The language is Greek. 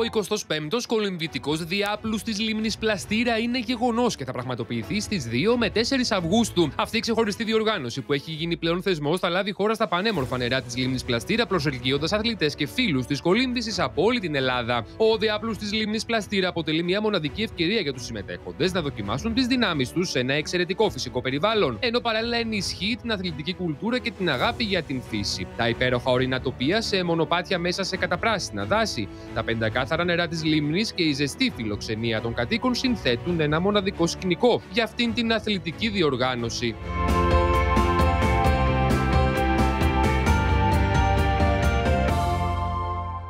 25ος κολυμβητικός διάπλους της λίμνης Πλαστήρα είναι γεγονός και θα πραγματοποιηθεί στις 2 με 4 Αυγούστου. Αυτή η ξεχωριστή διοργάνωση που έχει γίνει πλέον θεσμός θα λάβει χώρα στα πανέμορφα νερά της λίμνης Πλαστήρα, προσελκύοντας αθλητές και φίλους της κολύμβησης από όλη την Ελλάδα. Ο διάπλους της λίμνης Πλαστήρα αποτελεί μια μοναδική ευκαιρία για τους συμμετέχοντες να δοκιμάσουν τις δυνάμεις τους σε ένα εξαιρετικό φυσικό περιβάλλον, ενώ παράλληλα ενισχύει την αθλητική κουλτούρα και την αγάπη για την φύση. Τα υπέροχα ορεινά τοπία σε μονοπάτια μέσα σε καταπράσινα δάση, τα πεντακάθαρα νερά της λίμνης και η ζεστή φιλοξενία των κατοίκων συνθέτουν ένα μοναδικό σκηνικό για αυτήν την αθλητική διοργάνωση.